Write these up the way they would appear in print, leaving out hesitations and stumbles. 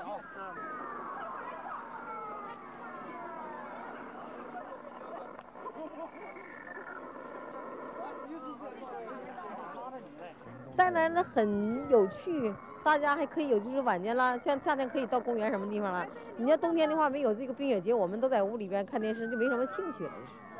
当然呢，很有趣，大家还可以有就是晚间了，像夏天可以到公园什么地方了。你要冬天的话，没有这个冰雪节，我们都在屋里边看电视，就没什么兴趣了。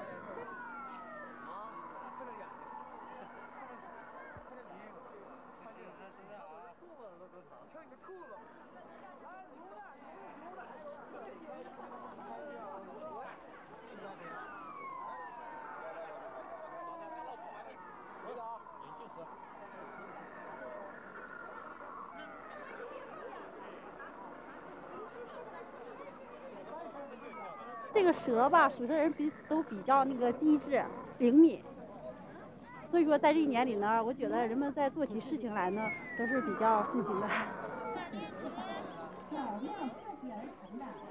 这个蛇吧，属蛇人都比较那个机智灵敏，所以说在这一年里呢，我觉得人们在做起事情来呢，都是比较顺心的。